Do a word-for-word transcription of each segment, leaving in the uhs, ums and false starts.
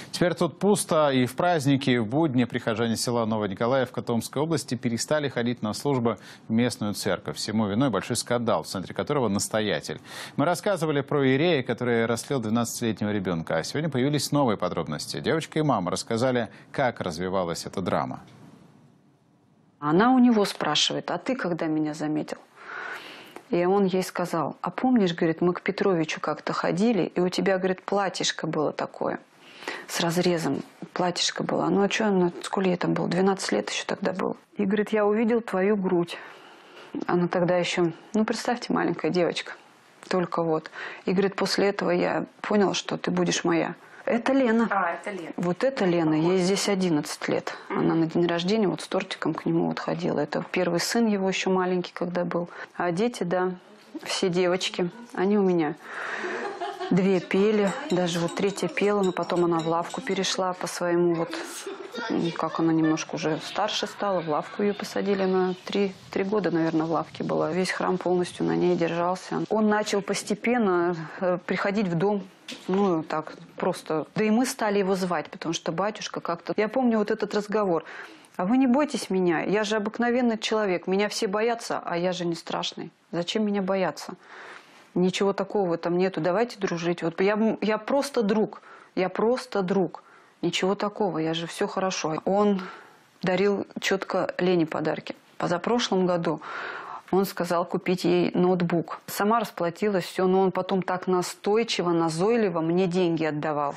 Теперь тут пусто, и в праздники, и в будни прихожане села Новониколаевка Томской области перестали ходить на службы в местную церковь. Всему виной большой скандал, в центре которого настоятель. Мы рассказывали про иерея, который растлил двенадцатилетнего ребенка. А сегодня появились новые подробности. Девочка и мама рассказали, как развивалась эта драма. Она у него спрашивает: а ты когда меня заметил? И он ей сказал: а помнишь, говорит, мы к Петровичу как-то ходили, и у тебя, говорит, платьишко было такое, с разрезом, платьишко было. Ну а что, ну, сколько ей там было? двенадцать лет еще тогда было. И, говорит, я увидел твою грудь. Она тогда еще, ну представьте, маленькая девочка, только вот. И, говорит, после этого я понял, что ты будешь моя. Это Лена. А, это Лена. Вот это Лена, ей здесь одиннадцать лет. Она на день рождения вот с тортиком к нему вот ходила. Это первый сын его еще маленький, когда был. А дети, да, все девочки, они у меня. Две пели, даже вот третья пела, но потом она в лавку перешла по своему вот, как она немножко уже старше стала, в лавку ее посадили, на три, три года, наверное, в лавке была. Весь храм полностью на ней держался. Он начал постепенно приходить в дом, ну так просто. Да и мы стали его звать, потому что батюшка как-то... Я помню вот этот разговор. А вы не бойтесь меня, я же обыкновенный человек, меня все боятся, а я же не страшный. Зачем меня бояться? Ничего такого там нету, давайте дружить. Вот я, я просто друг, я просто друг. Ничего такого, я же все хорошо. Он дарил четко Лене подарки. Позапрошлом году он сказал купить ей ноутбук. Сама расплатилась, все, но он потом так настойчиво, назойливо мне деньги отдавал.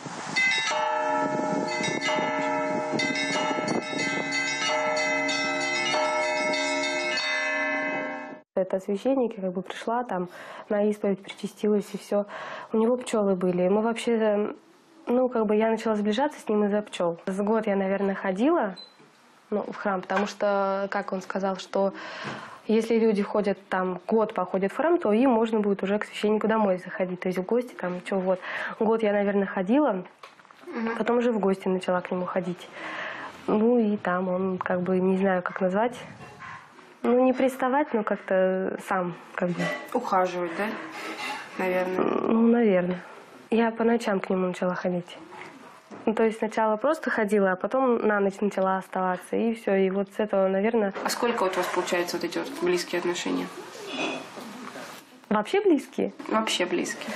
Это священник, я как бы пришла там, на исповедь причастилась и все. У него пчелы были. Мы вообще, ну, как бы я начала сближаться с ним из-за пчел. С год я, наверное, ходила, ну, в храм, потому что, как он сказал, что если люди ходят там, год походят в храм, то им можно будет уже к священнику домой заходить, то есть в гости там, что вот. Год я, наверное, ходила, потом уже в гости начала к нему ходить. Ну и там он, как бы, не знаю, как назвать. Ну, не приставать, но как-то сам, как бы. Ухаживать, да? Наверное. Ну, наверное. Я по ночам к нему начала ходить. Ну, то есть сначала просто ходила, а потом на ночь начала оставаться, и все. И вот с этого, наверное... А сколько вот у вас получается вот эти вот близкие отношения? Вообще близкие? Вообще близкие.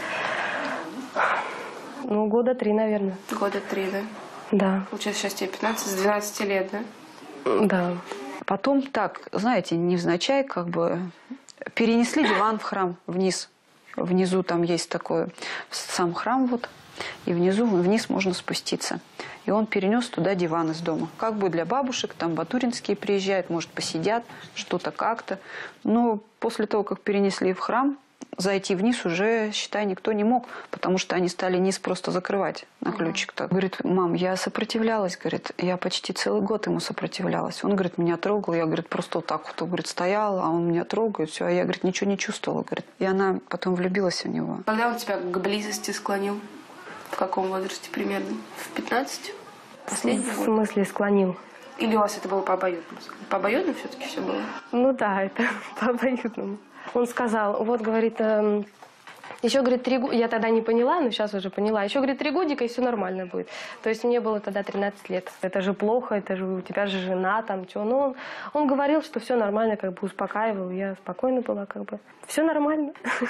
Ну, года три, наверное. Года три, да? Да. Получается, сейчас тебе пятнадцать, с двенадцати лет, да? Да. Потом так, знаете, невзначай как бы перенесли диван в храм вниз. Внизу там есть такой сам храм вот, и внизу, вниз можно спуститься. И он перенес туда диван из дома. Как бы для бабушек, там батуринские приезжают, может, посидят, что-то как-то. Но после того, как перенесли в храм, зайти вниз уже, считай, никто не мог, потому что они стали низ просто закрывать на ключик. Так. Говорит, мам, я сопротивлялась, говорит, я почти целый год ему сопротивлялась. Он, говорит, меня трогал, я, говорит, просто вот так вот, говорит, стояла, а он меня трогает, все, а я, говорит, ничего не чувствовала, говорит. И она потом влюбилась в него. Когда он тебя к близости склонил? В каком возрасте примерно? В пятнадцать? Последний В год? смысле склонил? Или у вас это было по обоюдному? По обоюдному все-таки все было? Ну да, это по обоюдному. Он сказал, вот, говорит, э, еще, говорит, три года, я тогда не поняла, но сейчас уже поняла, еще, говорит, три годика, и все нормально будет. То есть мне было тогда тринадцать лет. Это же плохо, это же у тебя же жена, там, что. Ну, он, он говорил, что все нормально, как бы успокаивал, я спокойно была, как бы. Все нормально.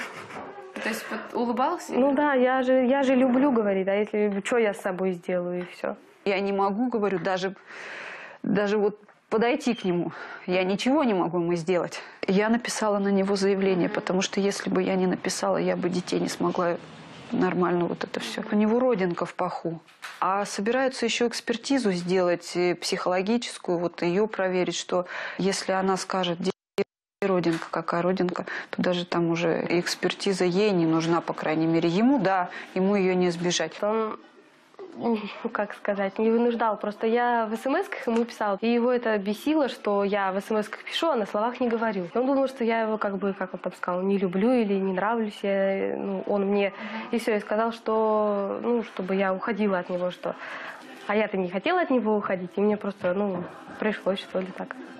То есть вот, улыбался? Ну да, я же, я же люблю, говорит, а если что я с собой сделаю, и все. Я не могу, говорю, даже, даже вот подойти к нему. Я ничего не могу ему сделать. Я написала на него заявление, потому что если бы я не написала, я бы детей не смогла нормально вот это все. У него родинка в паху. А собираются еще экспертизу сделать, психологическую, вот ее проверить, что если она скажет, где родинка, какая родинка, то даже там уже экспертиза ей не нужна, по крайней мере. Ему, да, ему ее не избежать. Он, ну, как сказать, не вынуждал. Просто я в смс-ках ему писала. И его это бесило, что я в смс-ках пишу, а на словах не говорю. Он думал, что я его, как бы, как он там сказал, не люблю или не нравлюсь. Я, ну, он мне... И все, и сказал, что, ну, чтобы я уходила от него, что... А я-то не хотела от него уходить, и мне просто, ну, пришлось, что ли, так.